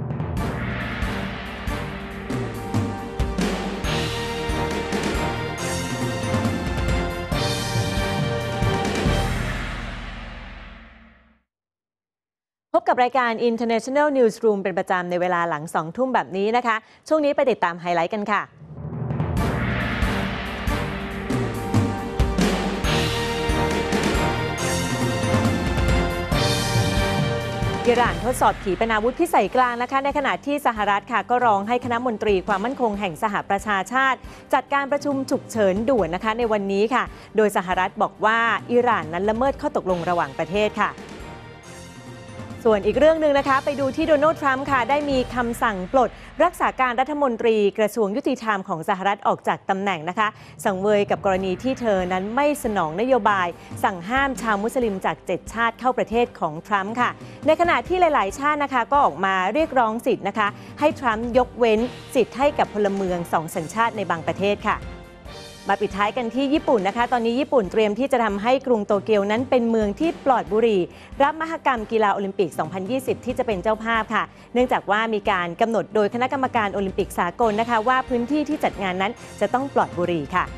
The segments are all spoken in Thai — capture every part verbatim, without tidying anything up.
พบกับรายการ International Newsroom เป็นประจำในเวลาหลังสองทุ่มแบบนี้นะคะช่วงนี้ไปติดตามไฮไลท์กันค่ะอิหร่านทดสอบขีปนาวุธพิสัยกลางนะคะในขณะที่สหรัฐค่ะก็ร้องให้คณะมนตรีความมั่นคงแห่งสหประชาชาติจัดการประชุมฉุกเฉินด่วนนะคะในวันนี้ค่ะโดยสหรัฐบอกว่าอิหร่านนั้นละเมิดข้อตกลงระหว่างประเทศค่ะส่วนอีกเรื่องหนึ่งนะคะไปดูที่โดนัลด์ทรัมป์ค่ะได้มีคำสั่งปลดรักษาการรัฐมนตรีกระทรวงยุติธรรมของสหรัฐออกจากตำแหน่งนะคะสังเวยกับกรณีที่เธอนั้นไม่สนองนโยบายสั่งห้ามชาวมุสลิมจากเจ็ดชาติเข้าประเทศของทรัมป์ค่ะในขณะที่หลายๆชาตินะคะก็ออกมาเรียกร้องสิทธิ์นะคะให้ทรัมป์ยกเว้นสิทธิ์ให้กับพลเมืองสองสัญชาติในบางประเทศค่ะมาปิดท้ายกันที่ญี่ปุ่นนะคะตอนนี้ญี่ปุ่นเตรียมที่จะทำให้กรุงโตเกียวนั้นเป็นเมืองที่ปลอดบุหรี่รับมหกรรมกีฬาโอลิมปิก สองพันยี่สิบ ที่จะเป็นเจ้าภาพค่ะเนื่องจากว่ามีการกำหนดโดยคณะกรรมการโอลิมปิกสากลนะคะว่าพื้นที่ที่จัดงานนั้นจะต้องปลอดบุหรี่ค่ะ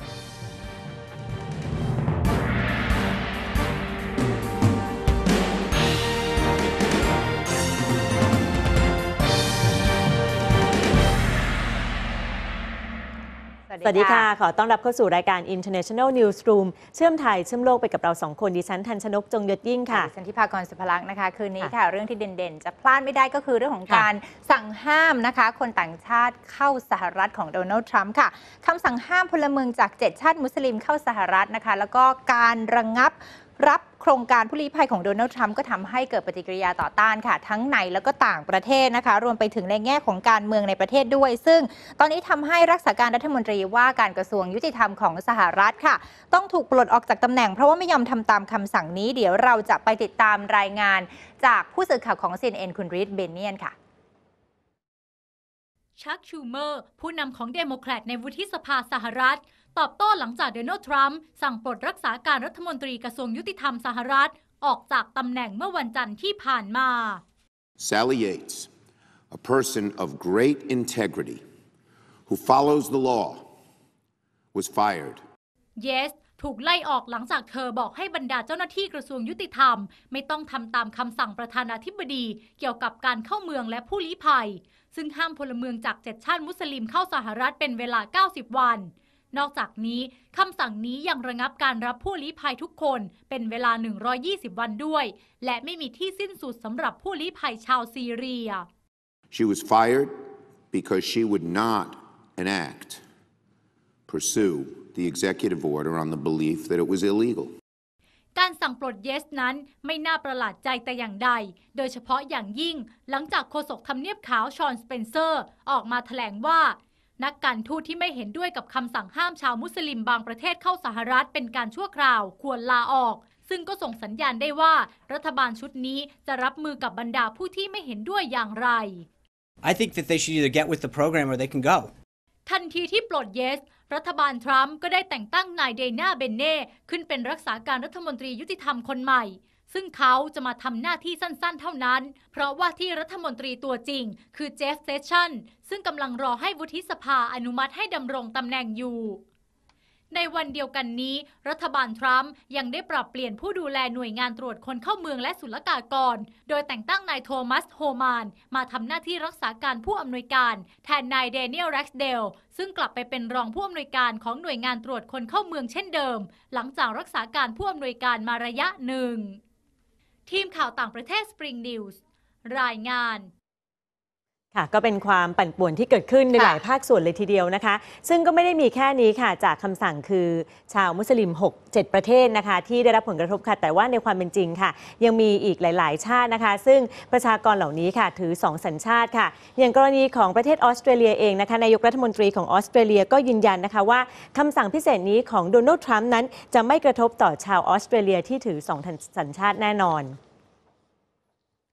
สวัสดีค่ะขอต้อนรับเข้าสู่รายการ International Newsroom เชื่อมไทยเชื่อมโลกไปกับเราสองคนดิฉันทันชนกจงยศยิ่งค่ะดิฉันทิพากรสุภลักษณ์นะคะคืนนี้ค่ะเรื่องที่เด่นๆจะพลาดไม่ได้ก็คือเรื่องของการสั่งห้ามนะคะคนต่างชาติเข้าสหรัฐของโดนัลด์ทรัมป์ค่ะคำสั่งห้ามพลเมืองจากเจ็ดชาติมุสลิมเข้าสหรัฐนะคะแล้วก็การระงับรับโครงการผู้ลี้ภัยของโดนัลด์ทรัมป์ก็ทำให้เกิดปฏิกิริยาต่อต้านค่ะทั้งในแล้วก็ต่างประเทศนะคะรวมไปถึงในแง่ของการเมืองในประเทศด้วยซึ่งตอนนี้ทำให้รักษาการรัฐมนตรีว่าการกระทรวงยุติธรรมของสหรัฐค่ะต้องถูกปลดออกจากตำแหน่งเพราะว่าไม่ยอมทำตามคำสั่งนี้เดี๋ยวเราจะไปติดตามรายงานจากผู้สื่อข่าวของ ซี เอ็น เอ็น คุณรีดเบเนียนค่ะชักชูเมอร์ผู้นำของเดโมแครตในวุฒิสภาสหรัฐตอบโต้หลังจากโดนัลด์ทรัมป์สั่งปลดรักษาการรัฐมนตรีกระทรวงยุติธรรมสหรัฐออกจากตำแหน่งเมื่อวันจันทร์ที่ผ่านมา Sally Yates, a person of great integrity who follows the law, was fired. Yes ถูกไล่ออกหลังจากเธอบอกให้บรรดาเจ้าหน้าที่กระทรวงยุติธรรมไม่ต้องทำตามคำสั่งประธานาธิบดีเกี่ยวกับการเข้าเมืองและผู้ลี้ภัยซึ่งห้ามพลเมืองจากเจ็ดชาติมุสลิมเข้าสหรัฐเป็นเวลาเก้าสิบวันนอกจากนี้คำสั่งนี้ยังระงับการรับผู้ลี้ภัยทุกคนเป็นเวลาหนึ่งร้อยยี่สิบวันด้วยและไม่มีที่สิ้นสุดสำหรับผู้ลี้ภัยชาวซีเรีย She was fired because she would not enact, pursue the executive order on the belief that it was illegal. การสั่งปลดเยสนั้นไม่น่าประหลาดใจแต่อย่างใดโดยเฉพาะอย่างยิ่งหลังจากโฆษกทำเนียบขาวชอนสเปนเซอร์ออกมาแถลงว่านักการทูตที่ไม่เห็นด้วยกับคำสั่งห้ามชาวมุสลิมบางประเทศเข้าสหรัฐเป็นการชั่วคราวควรลาออกซึ่งก็ส่งสัญญาณได้ว่ารัฐบาลชุดนี้จะรับมือกับบรรดาผู้ที่ไม่เห็นด้วยอย่างไร I think that they should either get with the program or they can go. ทันทีที่ปลดเยสรัฐบาลทรัมป์ก็ได้แต่งตั้งนายเดน่าเบนเน่ขึ้นเป็นรักษาการรัฐมนตรียุติธรรมคนใหม่ซึ่งเขาจะมาทำหน้าที่สั้นๆเท่านั้นเพราะว่าที่รัฐมนตรีตัวจริงคือเจฟเซชันซึ่งกำลังรอให้วุฒิสภาอนุมัติให้ดำรงตำแหน่งอยู่ในวันเดียวกันนี้รัฐบาลทรัมป์ยังได้ปรับเปลี่ยนผู้ดูแลหน่วยงานตรวจคนเข้าเมืองและศุลกากรโดยแต่งตั้งนายโทมัสโฮมานมาทำหน้าที่รักษาการผู้อำนวยการแทนนายแดเนียลแร็กซ์เดลซึ่งกลับไปเป็นรองผู้อำนวยการของหน่วยงานตรวจคนเข้าเมืองเช่นเดิมหลังจากรักษาการผู้อำนวยการมาระยะหนึ่งทีมข่าวต่างประเทศ Spring News รายงานค่ะก็เป็นความปั่นป่วนที่เกิดขึ้นในหลายภาคส่วนเลยทีเดียวนะคะซึ่งก็ไม่ได้มีแค่นี้ค่ะจากคำสั่งคือชาวมุสลิม หกเจ็ด ประเทศนะคะที่ได้รับผลกระทบค่ะแต่ว่าในความเป็นจริงค่ะยังมีอีกหลายๆชาตินะคะซึ่งประชากรเหล่านี้ค่ะถือสองสัญชาติค่ะอย่างกรณีของประเทศออสเตรเลียเองนะคะนายกรัฐมนตรีของออสเตรเลียก็ยืนยันนะคะว่าคำสั่งพิเศษนี้ของโดนัลด์ทรัมป์นั้นจะไม่กระทบต่อชาวออสเตรเลียที่ถือสองสัญชาติแน่นอน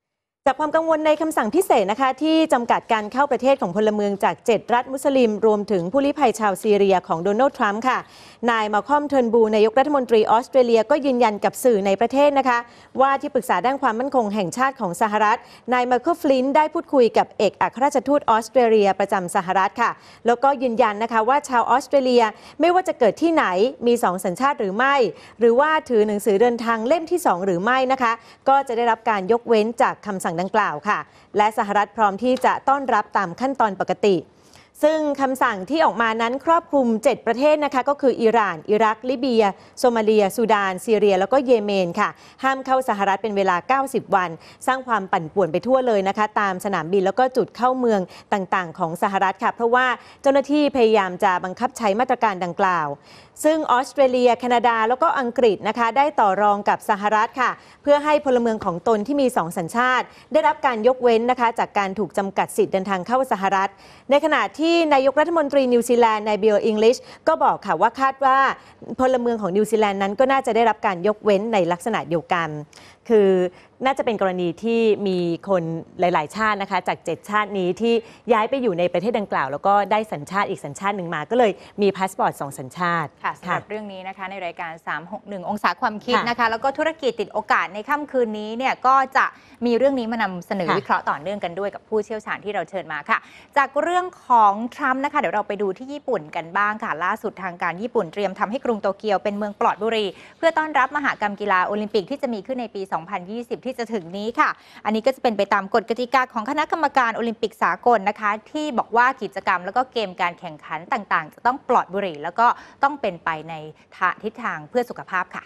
จากความกังวลในคำสั่งพิเศษนะคะที่จำกัดการเข้าประเทศของพลเมืองจากเจ็ดรัฐมุสลิมรวมถึงผู้ลี้ภัยชาวซีเรียของโดนัลด์ทรัมป์ค่ะนายมาคอม เทิร์นบูลนายกรัฐมนตรีออสเตรเลียก็ยืนยันกับสื่อในประเทศนะคะว่าที่ปรึกษาด้านความมั่นคงแห่งชาติของสหรัฐนายมาเคิล ฟลินต์ได้พูดคุยกับเอกอัครราชทูตออสเตรเลียประจำสหรัฐค่ะแล้วก็ยืนยันนะคะว่าชาวออสเตรเลียไม่ว่าจะเกิดที่ไหนมีสองสัญชาติหรือไม่หรือว่าถือหนังสือเดินทางเล่มที่สองหรือไม่นะคะก็จะได้รับการยกเว้นจากคำสั่งดังกล่าวค่ะและสหรัฐพร้อมที่จะต้อนรับตามขั้นตอนปกติซึ่งคำสั่งที่ออกมานั้นครอบคลุมเจ็ดประเทศนะคะก็คืออิหร่านอิรักลิเบียโซมาเลียซูดานซีเรียแล้วก็เยเมนค่ะห้ามเข้าสหรัฐเป็นเวลาเก้าสิบวันสร้างความปั่นป่วนไปทั่วเลยนะคะตามสนามบินแล้วก็จุดเข้าเมืองต่างๆของสหรัฐค่ะเพราะว่าเจ้าหน้าที่พยายามจะบังคับใช้มาตรการดังกล่าวซึ่งออสเตรเลียแคนาดาแล้วก็อังกฤษนะคะได้ต่อรองกับสหรัฐค่ะเพื่อให้พลเมืองของตนที่มีสองสัญชาติได้รับการยกเว้นนะคะจากการถูกจำกัดสิทธิเดินทางเข้าสหรัฐในขณะที่นายกรัฐมนตรีนิวซีแลนด์นายบิล อิงลิชก็บอกค่ะว่าคาดว่าพลเมืองของนิวซีแลนด์นั้นก็น่าจะได้รับการยกเว้นในลักษณะเดียวกันคือน่าจะเป็นกรณีที่มีคนหลายๆชาตินะคะจากเจ็ดชาตินี้ที่ย้ายไปอยู่ในประเทศดังกล่าวแล้วก็ได้สัญชาติอีกสัญชาติหนึ่งมาก็เลยมีพาสปอร์ตสองสัญชาติค่ะสำหรับเรื่องนี้นะคะในรายการสามหกหนึ่งองศาความคิดนะคะแล้วก็ธุรกิจติดโอกาสในค่ำคืนนี้เนี่ยก็จะมีเรื่องนี้มานำเสนอวิเคราะห์ต่อเนื่องกันด้วยกับผู้เชี่ยวชาญที่เราเชิญมาค่ะจากเรื่องของทรัมป์นะคะเดี๋ยวเราไปดูที่ญี่ปุ่นกันบ้างค่ะล่าสุดทางการญี่ปุ่นเตรียมทำให้กรุงโตเกียวเป็นเมืองปลอดบุหรี่เพื่อต้อนรับมหกรรมกีฬาโอลิมปิกที่จะมีขึ้นในปี สองพันยี่สิบ ที่จะถึงนี้ค่ะอันนี้ก็จะเป็นไปตามกฎกติกาของคณะกรรมการโอลิมปิกสากลนะคะที่บอกว่ากิจกรรมแล้วก็เกมการแข่งขันต่างๆจะต้องปลอดบุหรี่แล้วก็ต้องเป็นไปในทิศทางเพื่อสุขภาพค่ะ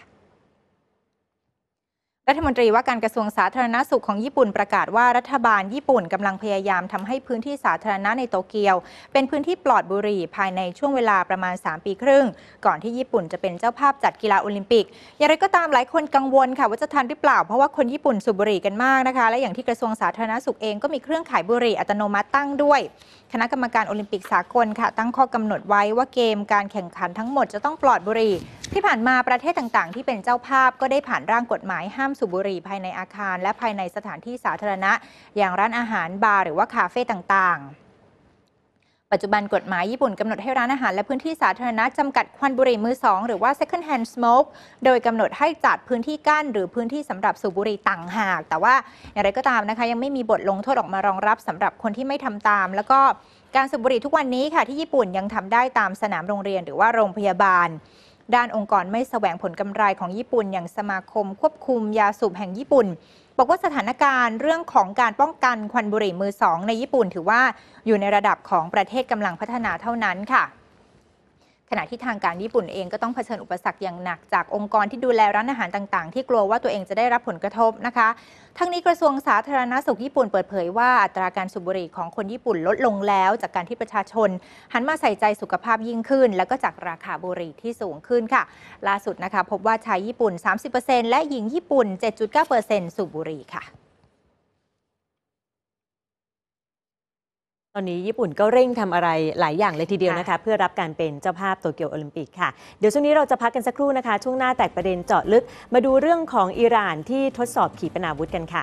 รัฐมนตรีว่าการกระทรวงสาธารณสุขของญี่ปุ่นประกาศว่ารัฐบาลญี่ปุ่นกำลังพยายามทำให้พื้นที่สาธารณะในโตเกียวเป็นพื้นที่ปลอดบุหรี่ภายในช่วงเวลาประมาณสามปีครึ่งก่อนที่ญี่ปุ่นจะเป็นเจ้าภาพจัดกีฬาโอลิมปิกอย่างไรก็ตามหลายคนกังวลค่ะว่าจะทันหรือเปล่าเพราะว่าคนญี่ปุ่นสูบบุหรี่กันมากนะคะและอย่างที่กระทรวงสาธารณสุขเองก็มีเครื่องขายบุหรี่อัตโนมัติตั้งด้วยคณะกรรมการโอลิมปิกสากลค่ะตั้งข้อกำหนดไว้ว่าเกมการแข่งขันทั้งหมดจะต้องปลอดบุหรี่ที่ผ่านมาประเทศต่างๆที่เป็นเจ้าภาพก็ได้ผ่านร่างกฎหมายห้ามสูบบุหรี่ภายในอาคารและภายในสถานที่สาธารณะอย่างร้านอาหารบาร์หรือว่าคาเฟ่ต่างๆปัจจุบันกฎหมายญี่ปุ่นกำหนดให้ร้านอาหารและพื้นที่สาธารณะจำกัดควันบุหรี่มือสองหรือว่า second hand smoke โดยกำหนดให้จัดพื้นที่กั้นหรือพื้นที่สำหรับสูบบุหรี่ต่างหากแต่ว่าอย่างไรก็ตามนะคะยังไม่มีบทลงโทษออกมารองรับสำหรับคนที่ไม่ทำตามแล้วก็การสูบบุหรี่ทุกวันนี้ค่ะที่ญี่ปุ่นยังทำได้ตามสนามโรงเรียนหรือว่าโรงพยาบาลด้านองค์กรไม่แสวงผลกำไรของญี่ปุ่นอย่างสมาคมควบคุมยาสูบแห่งญี่ปุ่นบอกว่าสถานการณ์เรื่องของการป้องกันควันบุหรี่มือสองในญี่ปุ่นถือว่าอยู่ในระดับของประเทศกำลังพัฒนาเท่านั้นค่ะขณะที่ทางการญี่ปุ่นเองก็ต้องเผชิญอุปสรรคอย่างหนักจากองค์กรที่ดูแลร้านอาหารต่างๆที่กลัวว่าตัวเองจะได้รับผลกระทบนะคะทั้งนี้กระทรวงสาธารณสุขญี่ปุ่นเปิดเผยว่าอัตราการสูบบุหรี่ของคนญี่ปุ่นลดลงแล้วจากการที่ประชาชนหันมาใส่ใจสุขภาพยิ่งขึ้นแล้วก็จากราคาบุหรี่ที่สูงขึ้นค่ะล่าสุดนะคะพบว่าชายญี่ปุ่น สามสิบเปอร์เซ็นต์ และหญิงญี่ปุ่น เจ็ดจุดเก้าเปอร์เซ็นต์ สูบบุหรี่ค่ะตอนนี้ญี่ปุ่นก็เร่งทำอะไรหลายอย่างเลยทีเดียวนะคะเพื่อรับการเป็นเจ้าภาพโตเกียวโอลิมปิกค่ะเดี๋ยวช่วงนี้เราจะพักกันสักครู่นะคะช่วงหน้าแตกประเด็นเจาะลึกมาดูเรื่องของอิหร่านที่ทดสอบขีปนาวุธกันค่ะ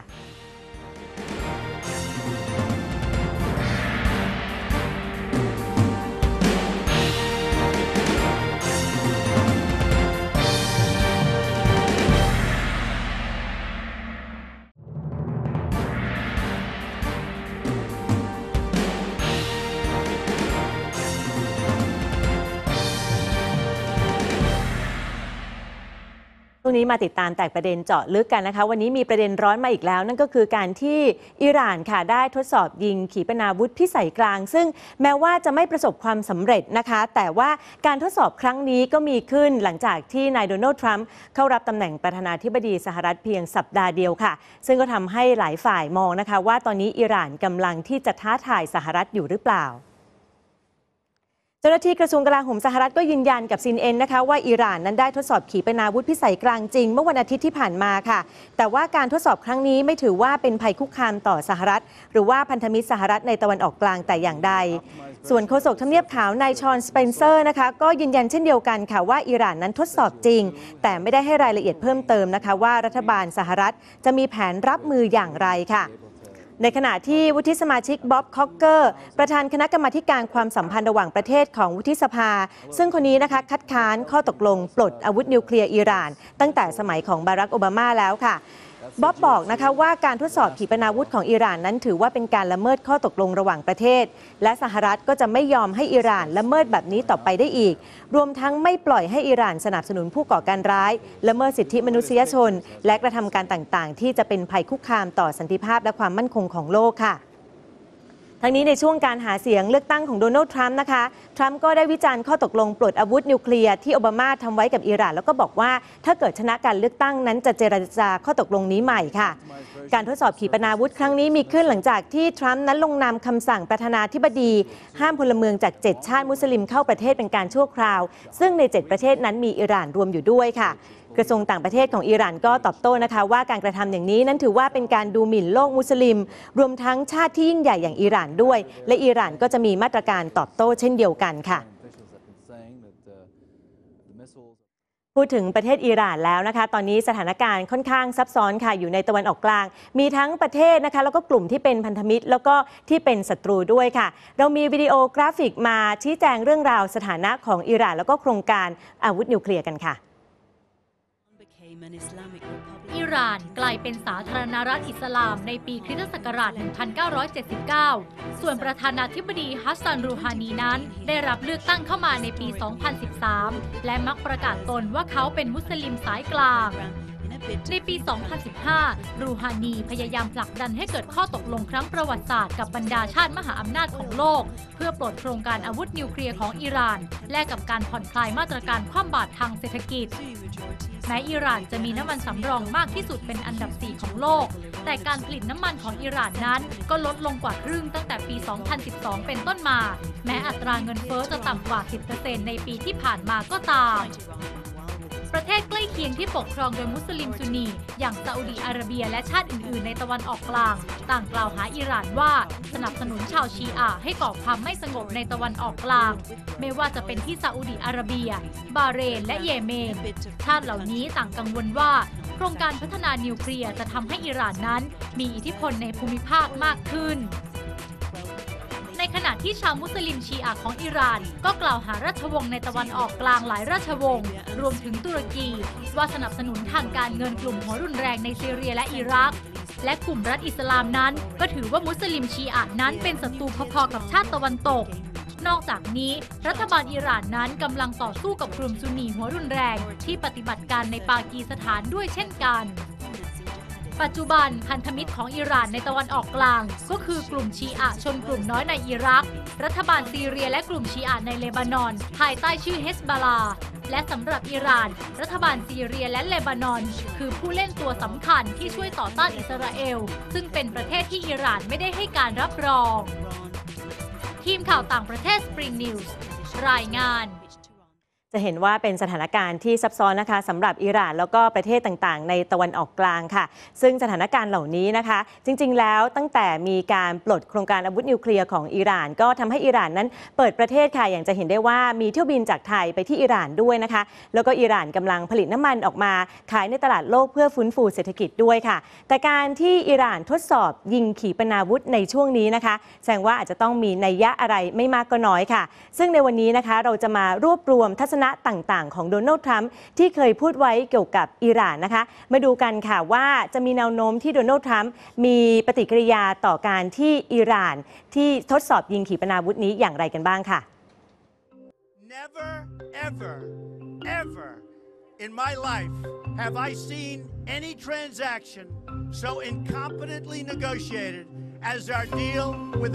ช่วงนี้มาติดตามแตกประเด็นเจาะลึกกันนะคะวันนี้มีประเด็นร้อนมาอีกแล้วนั่นก็คือการที่อิหร่านค่ะได้ทดสอบยิงขีปนาวุธพิสัยกลางซึ่งแม้ว่าจะไม่ประสบความสำเร็จนะคะแต่ว่าการทดสอบครั้งนี้ก็มีขึ้นหลังจากที่นายโดนัลด์ทรัมป์เข้ารับตำแหน่งประธานาธิบดีสหรัฐเพียงสัปดาห์เดียวค่ะซึ่งก็ทำให้หลายฝ่ายมองนะคะว่าตอนนี้อิหร่านกำลังที่จะท้าทายสหรัฐอยู่หรือเปล่าเจ้าหน้าที่กระทรวงกลาโหมสหรัฐก็ยืนยันกับซี เอ็น เอ็น นะคะว่าอิหร่านนั้นได้ทดสอบขีปนาวุธพิสัยกลางจริงเมื่อวันอาทิตย์ที่ผ่านมาค่ะแต่ว่าการทดสอบครั้งนี้ไม่ถือว่าเป็นภัยคุกคามต่อสหรัฐหรือว่าพันธมิตรสหรัฐในตะวันออกกลางแต่อย่างใดส่วนโฆษกทำเนียบขาวนายชอนสเปนเซอร์นะคะก็ยืนยันเช่นเดียวกันค่ะว่าอิหร่านนั้นทดสอบจริงแต่ไม่ได้ให้รายละเอียดเพิ่มเติมนะคะว่ารัฐบาลสหรัฐจะมีแผนรับมืออย่างไรค่ะในขณะที่วุฒิสมาชิกบ๊อบคอกเกอร์ประธานคณะกรรมาการความสัมพันธ์ระหว่างประเทศของวุฒิสภาซึ่งคนนี้นะคะคัดค้านข้อตกลงปลดอาวุธนิวเคลียร์อิหร่านตั้งแต่สมัยของบารักโอบามาแล้วค่ะบ๊อบบอกนะคะว่าการทดสอบขีปนาวุธของอิหร่านนั้นถือว่าเป็นการละเมิดข้อตกลงระหว่างประเทศและสหรัฐก็จะไม่ยอมให้อิหร่านละเมิดแบบนี้ต่อไปได้อีกรวมทั้งไม่ปล่อยให้อิหร่านสนับสนุนผู้ก่อการร้ายละเมิดสิทธิมนุษยชนและกระทำการต่างๆที่จะเป็นภัยคุกคามต่อสันติภาพและความมั่นคงของโลกค่ะทั้งนี้ในช่วงการหาเสียงเลือกตั้งของโดนัลด์ทรัมป์นะคะทรัมป์ก็ได้วิจารณ์ข้อตกลงปลดอาวุธนิวเคลียร์ที่โอบามาทำไว้กับอิหร่านแล้วก็บอกว่าถ้าเกิดชนะการเลือกตั้งนั้นจะเจรจาข้อตกลงนี้ใหม่ค่ะการทดสอบขีปนาวุธครั้งนี้มีขึ้นหลังจากที่ทรัมป์นั้นลงนามคำสั่งประธานาธิบดีห้ามพลเมืองจากเจ็ดชาติมุสลิมเข้าประเทศเป็นการชั่วคราวซึ่งในเจ็ดประเทศนั้นมีอิหร่านรวมอยู่ด้วยค่ะกระทรวงต่างประเทศของอิหร่านก็ตอบโต้นะคะว่าการกระทำอย่างนี้นั้นถือว่าเป็นการดูหมิ่นโลกมุสลิมรวมทั้งชาติที่ยิ่งใหญ่อย่างอิหร่านด้วยและอิหร่านก็จะมีมาตรการตอบโต้เช่นเดียวกันค่ะพูดถึงประเทศอิหร่านแล้วนะคะตอนนี้สถานการณ์ค่อนข้างซับซ้อนค่ะอยู่ในตะวันออกกลางมีทั้งประเทศนะคะแล้วก็กลุ่มที่เป็นพันธมิตรแล้วก็ที่เป็นศัตรูด้วยค่ะเรามีวิดีโอกราฟิกมาชี้แจงเรื่องราวสถานะของอิหร่านแล้วก็โครงการอาวุธนิวเคลียร์กันค่ะอิหร่านกลายเป็นสาธารณรัฐอิสลามในปีคริสตศักราช หนึ่งพันเก้าร้อยเจ็ดสิบเก้า ส่วนประธานาธิบดีฮัสซัน รูฮานีนั้นได้รับเลือกตั้งเข้ามาในปี สองพันสิบสาม และมักประกาศตนว่าเขาเป็นมุสลิมสายกลางในปี สองพันสิบห้า รูฮานีพยายามผลักดันให้เกิดข้อตกลงครั้งประวัติศาสตร์กับบรรดาชาติมหาอำนาจของโลกเพื่อปลดโครงการอาวุธนิวเคลียร์ของอิหร่านแลกกับการผ่อนคลายมาตรการคว่ำบาตรทางเศรษฐกิจแม้อิหร่านจะมีน้ำมันสำรองมากที่สุดเป็นอันดับสี่ของโลกแต่การผลิตน้ำมันของอิหร่านนั้นก็ลดลงกว่าครึ่งตั้งแต่ปี สองพันสิบสอง เป็นต้นมาแม้อัตราเงินเฟ้อจะต่ำกว่า สิบเปอร์เซ็นต์ ในปีที่ผ่านมาก็ตามประเทศใกล้เคียงที่ปกครองโดยมุสลิมซุนนีอย่างซาอุดิอาระเบียและชาติอื่นๆในตะวันออกกลางต่างกล่าวหาอิหร่านว่าสนับสนุนชาวชีอะห์ให้ก่อความไม่สงบในตะวันออกกลางไม่ว่าจะเป็นที่ซาอุดิอาระเบียบาห์เรนและเยเมนชาติเหล่านี้ต่างกังวลว่าโครงการพัฒนานิวเคลียร์จะทำให้อิหร่านนั้นมีอิทธิพลในภูมิภาคมากขึ้นในขณะที่ชาวมุสลิมชีอะห์ของอิหร่านก็กล่าวหาราชวงศ์ในตะวันออกกลางหลายราชวงศ์รวมถึงตุรกีว่าสนับสนุนทางการเงินกลุ่มหัวรุนแรงในซีเรียและอิรักและกลุ่มรัฐอิสลามนั้นก็ถือว่ามุสลิมชีอะห์นั้นเป็นศัตรูพอๆกับชาติตะวันตกนอกจากนี้รัฐบาลอิหร่านนั้นกำลังต่อสู้กับกลุ่มซุนนีหัวรุนแรงที่ปฏิบัติการในปากีสถานด้วยเช่นกันปัจจุบันพันธมิตรของอิหร่านในตะวันออกกลางก็คือกลุ่มชีอะห์ชนกลุ่มน้อยในอิรักรัฐบาลซีเรียและกลุ่มชีอะห์ในเลบานอนภายใต้ชื่อเฮสบอลลาและสำหรับอิหร่านรัฐบาลซีเรียและเลบานอนคือผู้เล่นตัวสำคัญที่ช่วยต่อต้านอิสราเอลซึ่งเป็นประเทศที่อิหร่านไม่ได้ให้การรับรองทีมข่าวต่างประเทศ Spring News รายงานจะเห็นว่าเป็นสถานการณ์ที่ซับซ้อนนะคะสำหรับอิหร่านแล้วก็ประเทศต่างๆในตะวันออกกลางค่ะซึ่งสถานการณ์เหล่านี้นะคะจริงๆแล้วตั้งแต่มีการปลดโครงการอาวุธนิวเคลียร์ของอิหร่านก็ทำให้อิหร่านนั้นเปิดประเทศค่ะอย่างจะเห็นได้ว่ามีเที่ยวบินจากไทยไปที่อิหร่านด้วยนะคะแล้วก็อิหร่านกำลังผลิตน้ำมันออกมาขายในตลาดโลกเพื่อฟื้นฟูเศรษฐกิจด้วยค่ะแต่การที่อิหร่านทดสอบยิงขีปนาวุธในช่วงนี้นะคะแสดงว่าอาจจะต้องมีนัยยะอะไรไม่มากก็น้อยค่ะซึ่งในวันนี้นะคะเราจะมารวบรวมทัศนะต่างๆของโดนัลด์ทรัมป์ที่เคยพูดไว้เกี่ยวกับอิหร่านนะคะมาดูกันค่ะว่าจะมีแนวโน้มที่โดนัลด์ทรัมป์มีปฏิกิริยาต่อการที่อิหร่านที่ทดสอบยิงขีปนาวุธนี้อย่างไรกันบ้างค่ะ Never ever ever in my life have I seen any transaction so incompetently negotiated as our deal with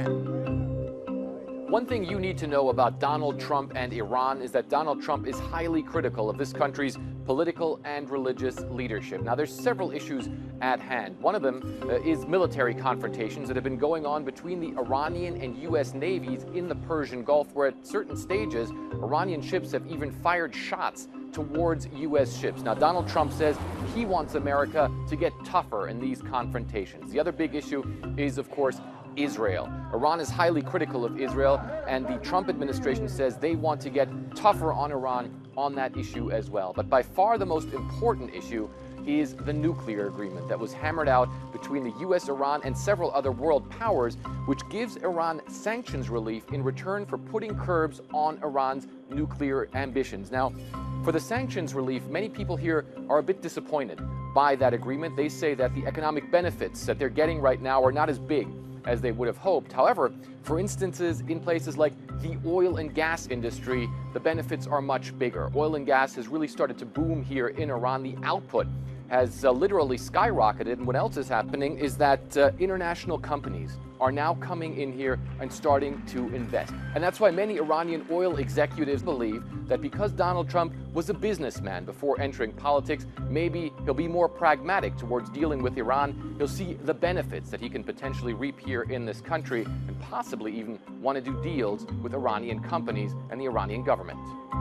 Iran.One thing you need to know about Donald Trump and Iran is that Donald Trump is highly critical of this country's political and religious leadership. Now, there's several issues at hand. One of them uh, is military confrontations that have been going on between the Iranian and U S navies in the Persian Gulf, where at certain stages, Iranian ships have even fired shots towards U S ships. Now, Donald Trump says he wants America to get tougher in these confrontations. The other big issue is, of course, Israel. Iran is highly critical of Israel, and the Trump administration says they want to get tougher on Iran on that issue as well. But by far the most important issue is the nuclear agreement that was hammered out between the U S, Iran, and several other world powers, which gives Iran sanctions relief in return for putting curbs on Iran's nuclear ambitions. Now, for the sanctions relief, many people here are a bit disappointed by that agreement. They say that the economic benefits that they're getting right now are not as big as they would have hoped. However, for instances in places like the oil and gas industry, the benefits are much bigger. Oil and gas has really started to boom here in Iran. The output has uh, literally skyrocketed. And what else is happening is that uh, international companies are now coming in here and starting to invest. And that's why many Iranian oil executives believe that because Donald Trump was a businessman before entering politics, maybe he'll be more pragmatic towards dealing with Iran. He'll see the benefits that he can potentially reap here in this country and possibly even want to do deals with Iranian companies and the Iranian government.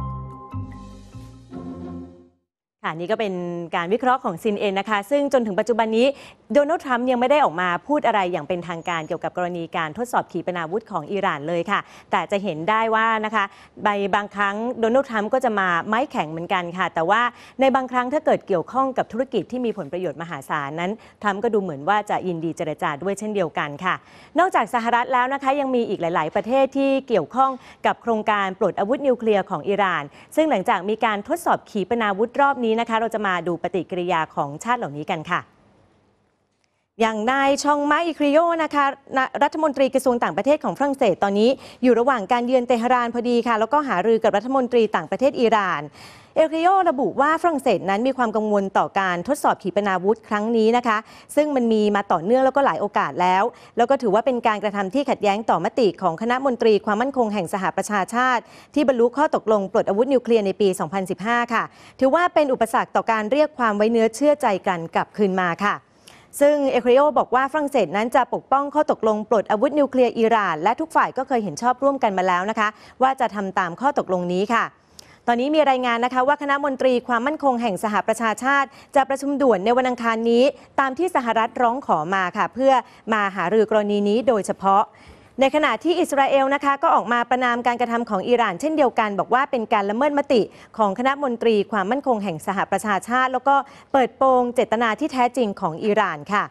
ค่ะนี่ก็เป็นการวิเคราะห์ของ ซี เอ็น เอ็น นะคะซึ่งจนถึงปัจจุบันนี้โดนัลด์ทรัมป์ยังไม่ได้ออกมาพูดอะไรอย่างเป็นทางการเกี่ยวกับกรณีการทดสอบขีปนาวุธของอิหร่านเลยค่ะแต่จะเห็นได้ว่านะคะใบบางครั้งโดนัลด์ทรัมป์ก็จะมาไม้แข็งเหมือนกันค่ะแต่ว่าในบางครั้งถ้าเกิดเกี่ยวข้องกับธุรกิจที่มีผลประโยชน์มหาศาลนั้นทรัมป์ก็ดูเหมือนว่าจะยินดีเจรจาด้วยเช่นเดียวกันค่ะนอกจากสหรัฐแล้วนะคะยังมีอีกหลายๆประเทศที่เกี่ยวข้องกับโครงการปลดอาวุธนิวเคลียร์ของอิหร่านซึ่งหลังจากมีการทดสอบขีปนาวุธรอบนี้นะคะเราจะมาดูปฏิกิริยาของชาติเหล่านี้กันค่ะอย่างนายชองมาอิคริโยนะคะรัฐมนตรีกระทรวงต่างประเทศของฝรั่งเศสตอนนี้อยู่ระหว่างการเยือนเตหะรานพอดีค่ะแล้วก็หารือกับรัฐมนตรีต่างประเทศอิหร่านเอลคริโยระบุว่าฝรั่งเศสนั้นมีความกังวลต่อการทดสอบขีปนาวุธครั้งนี้นะคะซึ่งมันมีมาต่อเนื่องแล้วก็หลายโอกาสแล้วแล้วก็ถือว่าเป็นการกระทำที่ขัดแย้งต่อมติของคณะมนตรีความมั่นคงแห่งสหประชาชาติที่บรรลุข้อตกลงปลดอาวุธนิวเคลียร์ในปี สองพันสิบห้า ค่ะถือว่าเป็นอุปสรรคต่อการเรียกความไว้เนื้อเชื่อใจกันกลับคืนมาค่ะซึ่งเอลคริโยบอกว่าฝรั่งเศสนั้นจะปกป้องข้อตกลงปลดอาวุธนิวเคลียร์อิหร่านและทุกฝ่ายก็เคยเห็นชอบร่วมกันมาแล้วนะคะว่าจะทำตามข้อตกลงนี้ค่ะตอนนี้มีรายงานนะคะว่าคณะมนตรีความมั่นคงแห่งสหประชาชาติจะประชุมด่วนในวันอังคารนี้ตามที่สหรัฐร้องขอมาค่ะเพื่อมาหารือกรณีนี้โดยเฉพาะในขณะที่อิสราเอลนะคะก็ออกมาประณามการกระทำของอิหร่านเช่นเดียวกันบอกว่าเป็นการละเมิดมติของคณะมนตรีความมั่นคงแห่งสหประชาชาติแล้วก็เปิดโปงเจตนาที่แท้จริงของอิหร่านค่ะ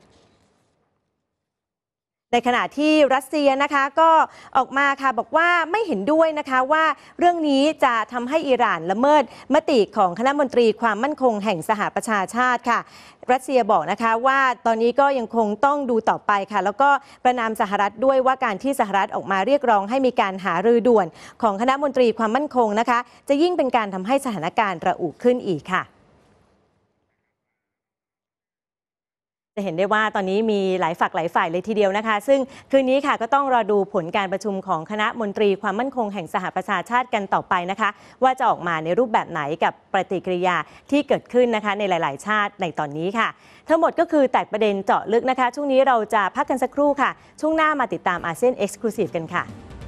ในขณะที่รัสเซียนะคะก็ออกมาค่ะบอกว่าไม่เห็นด้วยนะคะว่าเรื่องนี้จะทำให้อิหร่านละเมิดมติของคณะมนตรีความมั่นคงแห่งสหประชาชาติค่ะรัสเซียบอกนะคะว่าตอนนี้ก็ยังคงต้องดูต่อไปค่ะแล้วก็ประณามสหรัฐด้วยว่าการที่สหรัฐออกมาเรียกร้องให้มีการหารือด่วนของคณะมนตรีความมั่นคงนะคะจะยิ่งเป็นการทำให้สถานการณ์ระอุขึ้นอีกค่ะจะเห็นได้ว่าตอนนี้มีหลายฝักหลายฝ่ายเลยทีเดียวนะคะซึ่งคืนนี้ค่ะก็ต้องรอดูผลการประชุมของคณะมนตรีความมั่นคงแห่งสหประชาชาติกันต่อไปนะคะว่าจะออกมาในรูปแบบไหนกับปฏิกิริยาที่เกิดขึ้นนะคะในหลายๆชาติในตอนนี้ค่ะทั้งหมดก็คือแตกประเด็นเจาะลึกนะคะช่วงนี้เราจะพักกันสักครู่ค่ะช่วงหน้ามาติดตามอาเซียน Exclusive กันค่ะ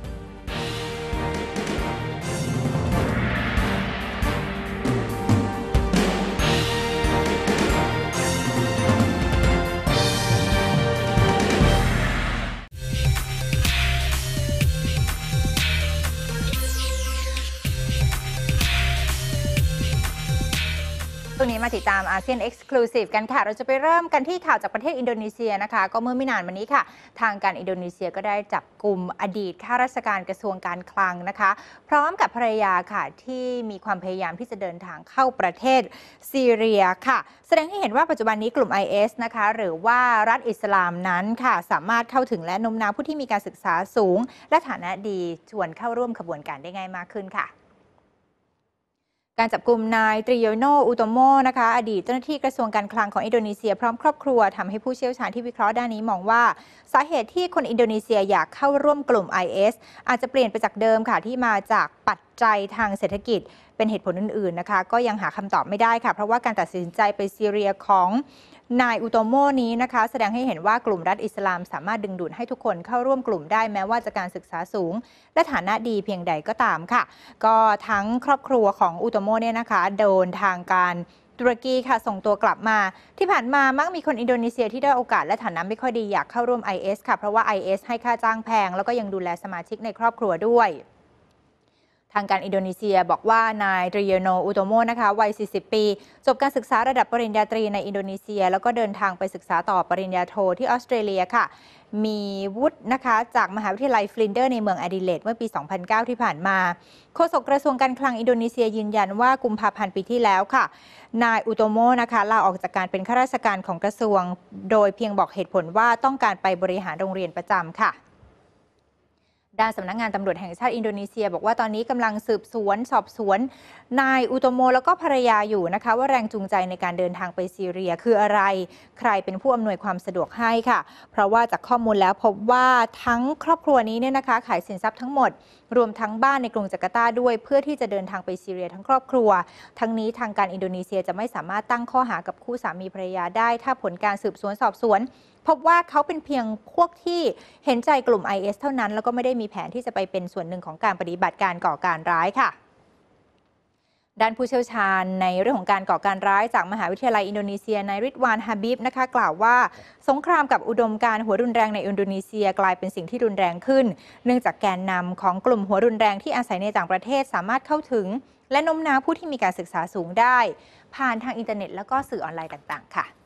ตรงนี้มาติดตามอาเซียน Exclusive กันค่ะเราจะไปเริ่มกันที่ข่าวจากประเทศอินโดนีเซียนะคะก็เมื่อไม่นานมานี้ค่ะทางการอินโดนีเซียก็ได้จับกุมอดีตข้าราชการกระทรวงการคลังนะคะพร้อมกับภรรยาค่ะที่มีความพยายามที่จะเดินทางเข้าประเทศซีเรียค่ะแสดงให้เห็นว่าปัจจุบันนี้กลุ่ม ไอ เอส นะคะหรือว่ารัฐอิสลามนั้นค่ะสามารถเข้าถึงและโน้มน้าวผู้ที่มีการศึกษาสูงและฐานะดีชวนเข้าร่วมขบวนการได้ง่ายมากขึ้นค่ะการจับกลุ่มนายตริโยโน อุโตโมนะคะอดีตเจ้าหน้าที่กระทรวงการคลังของอินโดนีเซียพร้อมครอบครัวทำให้ผู้เชี่ยวชาญที่วิเคราะห์ด้านนี้มองว่าสาเหตุที่คนอินโดนีเซียอยากเข้าร่วมกลุ่ม ไอ เอส อาจจะเปลี่ยนไปจากเดิมค่ะที่มาจากปัจจัยทางเศรษฐกิจเป็นเหตุผลอื่นๆนะคะก็ยังหาคำตอบไม่ได้ค่ะเพราะว่าการตัดสินใจไปซีเรียของนายอุโตโมนี้นะคะแสดงให้เห็นว่ากลุ่มรัฐอิสลามสามารถดึงดูดให้ทุกคนเข้าร่วมกลุ่มได้แม้ว่าจะการศึกษาสูงและฐานะดีเพียงใดก็ตามค่ะก็ทั้งครอบครัวของอุโตโมเนี่ยนะคะโดนทางการตุรกีค่ะส่งตัวกลับมาที่ผ่านมามักมีคนอินโดนีเซียที่ได้โอกาสและฐานะไม่ค่อยดีอยากเข้าร่วม ไอ เอส ค่ะเพราะว่า ไอ เอส ให้ค่าจ้างแพงแล้วก็ยังดูแลสมาชิกในครอบครัวด้วยททางการอินโดนีเซียบอกว่านายตริโยโนอุโตโมนะคะวัย สี่สิบ ปีจบการศึกษาระดับปริญญาตรีในอินโดนีเซียแล้วก็เดินทางไปศึกษาต่อปริญญาโทที่ออสเตรเลียค่ะมีวุฒินะคะจากมหาวิทยาลัยฟลินเดอร์ในเมืองแอดิเลดเมื่อปี สองพันเก้า ที่ผ่านมาโฆษกกระทรวงการคลังอินโดนีเซียยืนยันว่ากุมภาพันธ์ปีที่แล้วค่ะนายอุโตโมนะคะลาออกจากการเป็นข้าราชการของกระทรวงโดยเพียงบอกเหตุผลว่าต้องการไปบริหารโรงเรียนประจำค่ะด้านสำนักงานตำรวจแห่งชาติอินโดนีเซียบอกว่าตอนนี้กำลังสืบสวนสอบสวนนายอุโตโมแล้วก็ภรรยาอยู่นะคะว่าแรงจูงใจในการเดินทางไปซีเรียคืออะไรใครเป็นผู้อำนวยความสะดวกให้ค่ะเพราะว่าจากข้อมูลแล้วพบว่าทั้งครอบครัวนี้เนี่ยนะคะขายสินทรัพย์ทั้งหมดรวมทั้งบ้านในกรุงจาการ์ตาด้วยเพื่อที่จะเดินทางไปซีเรียทั้งครอบครัวทั้งนี้ทางการอินโดนีเซียจะไม่สามารถตั้งข้อหากับคู่สามีภรรยาได้ถ้าผลการสืบสวนสอบสวนพบว่าเขาเป็นเพียงพวกที่เห็นใจกลุ่ม ไอ เอส เท่านั้นแล้วก็ไม่ได้มีแผนที่จะไปเป็นส่วนหนึ่งของการปฏิบัติการก่อการร้ายค่ะด้านผู้เชี่ยวชาญในเรื่องของการก่อการร้ายจากมหาวิทยาลัยอินโดนีเซียนายริดวานฮาบิบนะคะกล่าวว่าสงครามกับอุดมการณ์หัวรุนแรงในอินโดนีเซียกลายเป็นสิ่งที่รุนแรงขึ้นเนื่องจากแกนนำของกลุ่มหัวรุนแรงที่อาศัยในต่างประเทศสามารถเข้าถึงและโน้มน้าวผู้ที่มีการศึกษาสูงได้ผ่านทางอินเทอร์เน็ตแล้วก็สื่อออนไลน์ต่างๆค่ะ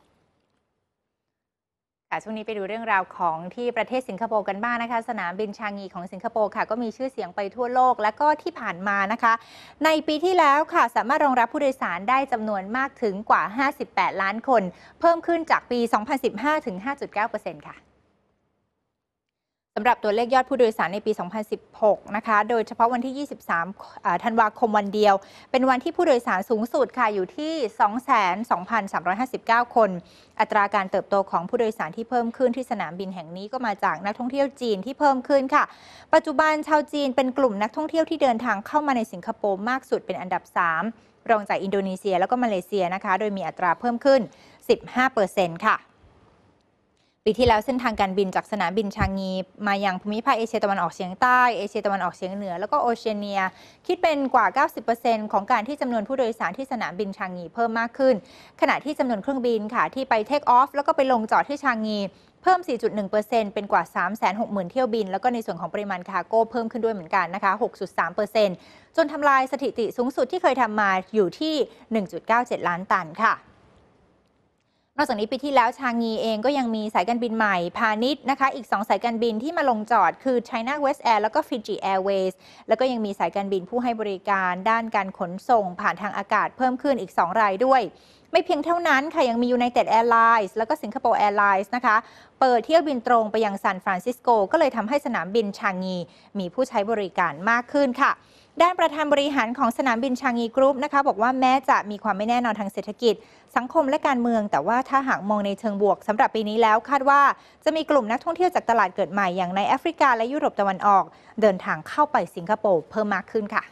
ช่วงนี้ไปดูเรื่องราวของที่ประเทศสิงคโปร์กันบ้างนะคะสนามบินชางงีของสิงคโปร์ค่ะก็มีชื่อเสียงไปทั่วโลกและก็ที่ผ่านมานะคะในปีที่แล้วค่ะสามารถรองรับผู้โดยสารได้จำนวนมากถึงกว่าห้าสิบแปดล้านคนเพิ่มขึ้นจากปี สองพันสิบห้า ถึง ห้าจุดเก้าเปอร์เซ็นต์ ค่ะสำหรับตัวเลขยอดผู้โดยสารในปี สองพันสิบหก นะคะโดยเฉพาะวันที่ ยี่สิบสาม ธันวาคมวันเดียวเป็นวันที่ผู้โดยสารสูงสุดค่ะอยู่ที่ สองแสนสองพันสามร้อยห้าสิบเก้า คนอัตราการเติบโตของผู้โดยสารที่เพิ่มขึ้นที่สนามบินแห่งนี้ก็มาจากนักท่องเที่ยวจีนที่เพิ่มขึ้นค่ะปัจจุบันชาวจีนเป็นกลุ่มนักท่องเที่ยวที่เดินทางเข้ามาในสิงคโปร์มากสุดเป็นอันดับ สาม รองจากอินโดนีเซียแล้วก็มาเลเซียนะคะโดยมีอัตราเพิ่มขึ้น สิบห้าเปอร์เซ็นต์ ค่ะปีที่แล้วเส้นทางการบินจากสนามบินชางงีมายังภูมิภาคเอเชียตะวันออกเฉียงใต้เอเชียตะวันออกเฉียงเหนือแล้วก็โอเชียเนียคิดเป็นกว่า เก้าสิบเปอร์เซ็นต์ ของการที่จำนวนผู้โดยสารที่สนามบินชางงีเพิ่มมากขึ้นขณะที่จำนวนเครื่องบินค่ะที่ไปเทคออฟแล้วก็ไปลงจอดที่ชางงีเพิ่ม สี่จุดหนึ่งเปอร์เซ็นต์ เป็นกว่า สามแสนหกหมื่น เที่ยวบินแล้วก็ในส่วนของปริมาณคาร์โก้เพิ่มขึ้นด้วยเหมือนกันนะคะ หกจุดสามเปอร์เซ็นต์ จนทำลายสถิติสูงสุดที่เคยทำมาอยู่ที่ หนึ่งจุดเก้าเจ็ด ล้านตันค่ะนอกจากนี้ปีที่แล้วชางงีเองก็ยังมีสายการบินใหม่พาณิชย์นะคะอีกสองสายการบินที่มาลงจอดคือ China West Air แล้วก็ Fiji Airways แล้วก็ยังมีสายการบินผู้ให้บริการด้านการขนส่งผ่านทางอากาศเพิ่มขึ้นอีกสองรายด้วยไม่เพียงเท่านั้นค่ะยังมี United Airlines แล้วก็ Singapore Airlines นะคะเปิดเที่ยวบินตรงไปยังซานฟรานซิสโกก็เลยทำให้สนามบินชางงีมีผู้ใช้บริการมากขึ้นค่ะด้านประธานบริหารของสนามบินชางงีกรุ๊ปนะคะบอกว่าแม้จะมีความไม่แน่นอนทางเศรษฐกิจสังคมและการเมืองแต่ว่าถ้าหากมองในเชิงบวกสำหรับปีนี้แล้วคาดว่าจะมีกลุ่มนักท่องเที่ยวจากตลาดเกิดใหม่อย่างในแอฟริกาและยุโรปตะวันออกเดินทางเข้าไปสิงคโปร์เพิ่มมากขึ้นค่ะ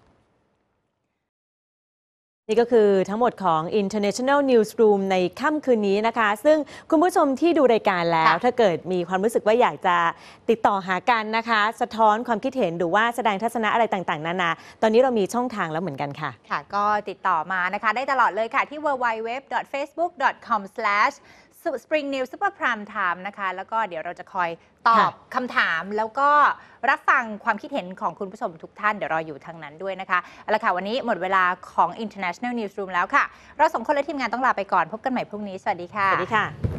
นี่ก็คือทั้งหมดของ International Newsroom ในค่ำคืนนี้นะคะซึ่งคุณผู้ชมที่ดูรายการแล้วถ้าเกิดมีความรู้สึกว่าอยากจะติดต่อหากันนะคะสะท้อนความคิดเห็นหรือว่าแสดงทัศนะอะไรต่างๆนานาตอนนี้เรามีช่องทางแล้วเหมือนกันค่ะค่ะก็ติดต่อมานะคะได้ตลอดเลยค่ะที่ ดับเบิลยู ดับเบิลยู ดับเบิลยู ดอท เฟซบุ๊ก ดอท คอม สแลช สปริง นิวส์ ซูเปอร์ ไพรม์ ไทม์ นะคะแล้วก็เดี๋ยวเราจะคอยตอบคำถามแล้วก็รับฟังความคิดเห็นของคุณผู้ชมทุกท่านเดี๋ยวรออยู่ทางนั้นด้วยนะคะเอาละค่ะวันนี้หมดเวลาของ International Newsroom แล้วค่ะเราสองคนและทีมงานต้องลาไปก่อนพบกันใหม่พรุ่งนี้สวัสดีค่ะสวัสดีค่ะ